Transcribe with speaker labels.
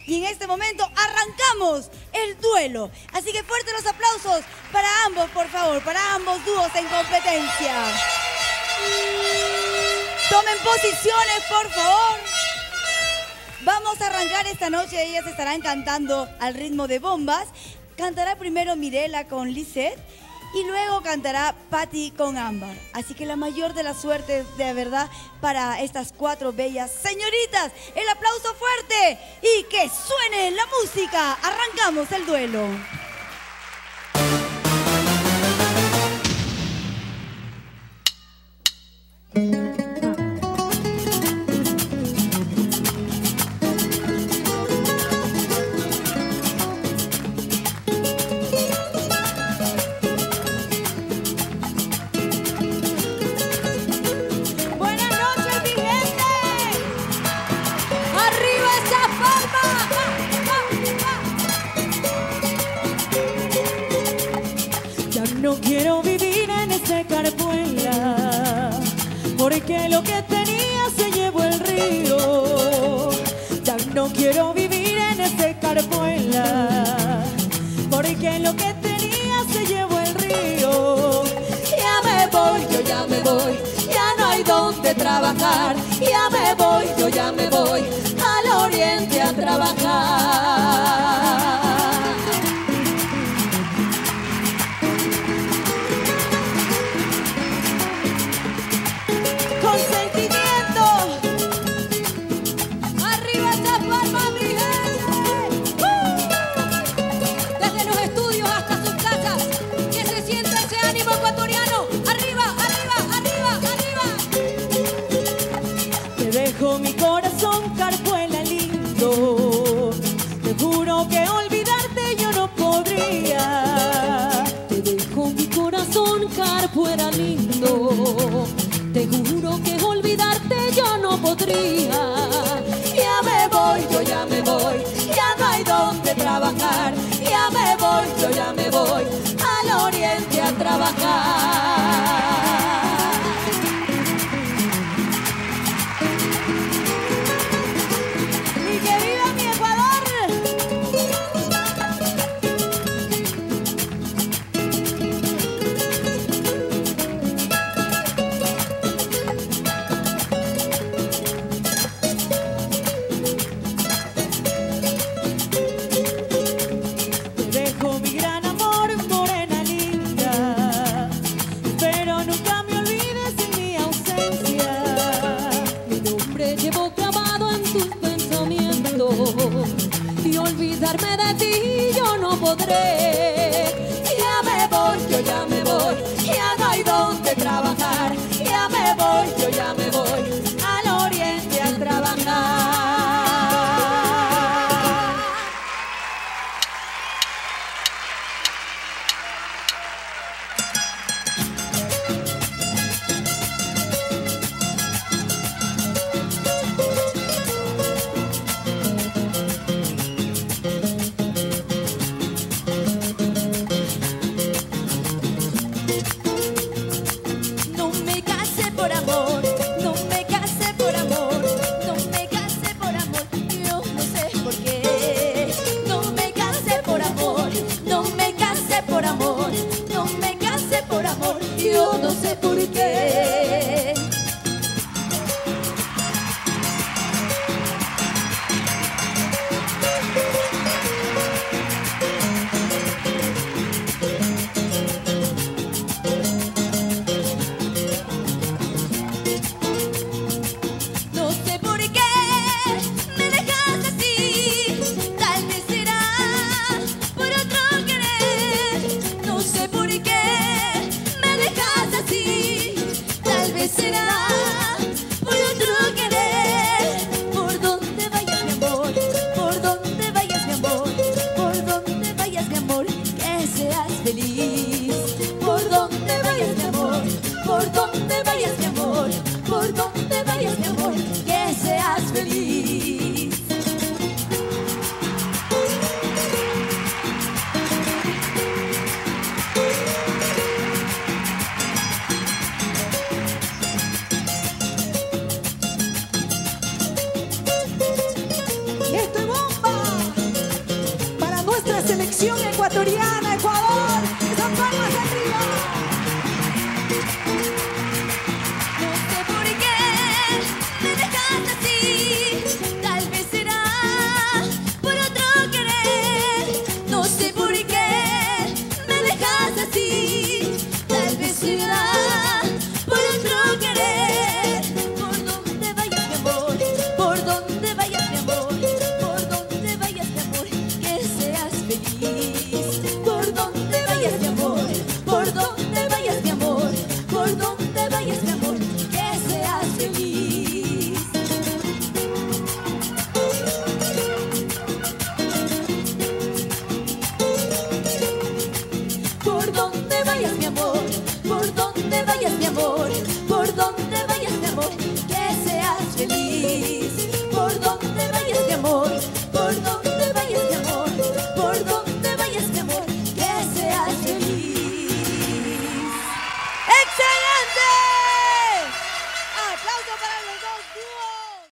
Speaker 1: Y en este momento arrancamos el duelo. Así que fuertes los aplausos para ambos, por favor, para ambos dúos en competencia. Tomen posiciones, por favor. Vamos a arrancar esta noche. Ellas estarán cantando al ritmo de bombas. Cantará primero Mirela con Lisette y luego cantará Patti con Ámbar. Así que la mayor de las suertes, de verdad, para estas cuatro bellas señoritas. El aplauso fuerte y que suene la música. Arrancamos el duelo.
Speaker 2: No quiero vivir en esta carpuela, porque lo que tenía se llevó el río. Ya no quiero vivir en esta carpuela, porque lo que tenía se llevó el río. Ya me voy, yo ya me voy, ya no hay donde trabajar. Ya me voy, yo ya me voy al oriente a trabajar. Mi corazón, carpuela lindo, te juro que olvidarte yo no podría. Te dejo mi corazón, carpuela lindo, te juro que olvidarte yo no podría. Ya me voy, yo ya me voy, ya no hay donde trabajar. Ya me voy, yo ya me voy al oriente a trabajar. Y olvidarme de ti yo no podré. Ya me voy, yo ya me voy, ya no hay donde trabajar. Ya me voy, yo ya me voy al oriente a trabajar. Yo no sé por qué. No sé por qué me dejas así. Tal vez será por otro querer. No sé por qué me dejas así. selección ecuatoriana, Ecuador, esas palmas arriba.
Speaker 3: No sé por qué me dejaste así, tal vez será por otro querer. No sé por qué me dejaste así, tal vez será por otro querer. Por donde vayas mi amor, por donde vayas mi amor, por donde vayas mi amor, que seas feliz. Por donde vayas mi amor, por donde vayas mi amor, por donde vayas mi amor, que seas feliz. Por donde vayas mi amor, por donde vayas mi amor,